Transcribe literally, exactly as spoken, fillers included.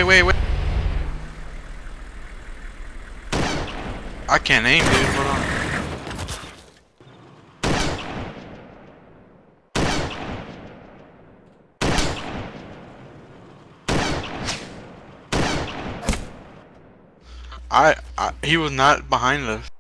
wait, wait. I can't aim, dude. Hold on. I, I he was not behind us.